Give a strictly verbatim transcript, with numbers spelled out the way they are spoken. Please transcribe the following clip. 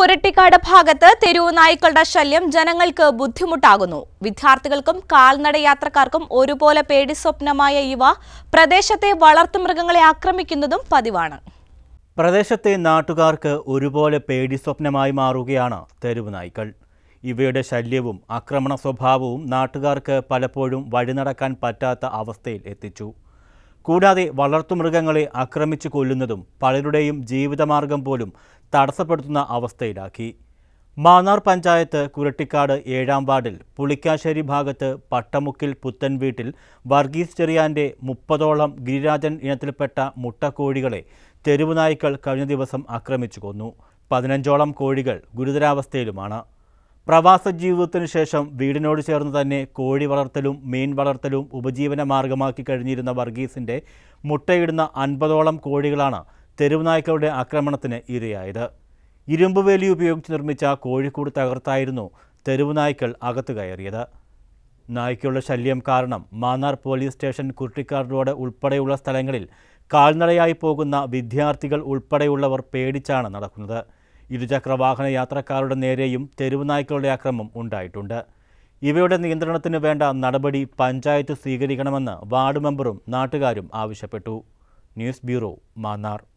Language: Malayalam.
കുരട്ടിക്കാട് ഭാഗത്ത് തെരുവു നായ്ക്കളുടെ ശല്യം ജനങ്ങൾക്ക് ബുദ്ധിമുട്ടാകുന്നു. വിദ്യാർത്ഥികൾക്കും കാൽനട യാത്രക്കാർക്കും ഒരുപോലെ പേടി സ്വപ്നമായ ഇവ പ്രദേശത്തെ വളർത്തുമൃഗങ്ങളെ ആക്രമിക്കുന്നതും പതിവാണ്. പ്രദേശത്തെ നാട്ടുകാർക്ക് ഒരുപോലെ പേടി സ്വപ്നമായി മാറുകയാണ് തെരുവു നായ്ക്കൾ. ഇവയുടെ ശല്യവും ആക്രമണ സ്വഭാവവും നാട്ടുകാർക്ക് പലപ്പോഴും വഴിനടക്കാൻ പറ്റാത്ത അവസ്ഥയിൽ എത്തിച്ചു. കൂടാതെ വളർത്തുമൃഗങ്ങളെ ആക്രമിച്ചു കൊല്ലുന്നതും പലരുടെയും ജീവിതമാർഗം പോലും തടസ്സപ്പെടുത്തുന്ന അവസ്ഥയിലാക്കി. മാന്നാർ പഞ്ചായത്ത് കുരട്ടിക്കാട് ഏഴാം വാർഡിൽ പുളിക്കാശ്ശേരി ഭാഗത്ത് പട്ടമുക്കിൽ പുത്തൻ വീട്ടിൽ വർഗീസ് ചെറിയാൻ്റെ മുപ്പതോളം ഗിരിരാജൻ ഇനത്തിൽപ്പെട്ട മുട്ടക്കോഴികളെ തെരുവുനായ്ക്കൾ കഴിഞ്ഞ ദിവസം ആക്രമിച്ചു കൊന്നു. പതിനഞ്ചോളം കോഴികൾ ഗുരുതരാവസ്ഥയിലുമാണ്. പ്രവാസ ജീവിതത്തിനു ശേഷം വീടിനോട് ചേർന്ന് തന്നെ കോഴി വളർത്തലും മീൻ വളർത്തലും ഉപജീവന മാർഗമാക്കി കഴിഞ്ഞിരുന്ന വർഗീസിൻ്റെ മുട്ടയിടുന്ന അൻപതോളം കോഴികളാണ് തെരുവുനായ്ക്കളുടെ ആക്രമണത്തിന് ഇരയായത്. ഇരുമ്പുവേലി ഉപയോഗിച്ച് നിർമ്മിച്ച കോഴിക്കൂട് തകർത്തായിരുന്നു തെരുവുനായ്ക്കൾ അകത്തു കയറിയത്. നായ്ക്കളുടെ ശല്യം കാരണം Mannar police station, Kurattikkad road ഉൾപ്പെടെയുള്ള സ്ഥലങ്ങളിൽ കാൽനടയായി പോകുന്ന വിദ്യാർത്ഥികൾ ഉൾപ്പെടെയുള്ളവർ പേടിച്ചാണ് നടക്കുന്നത്. ഇരുചക്രവാഹന യാത്രക്കാരുടെ നേരെയും തെരുവുനായ്ക്കളുടെ ആക്രമണം ഉണ്ടായിട്ടുണ്ട്. ഇവയുടെ നിയന്ത്രണത്തിന് വേണ്ട നടപടി പഞ്ചായത്ത് സ്വീകരിക്കണമെന്ന് വാർഡ് മെമ്പറും നാട്ടുകാരും ആവശ്യപ്പെട്ടു. News bureau, Mannar.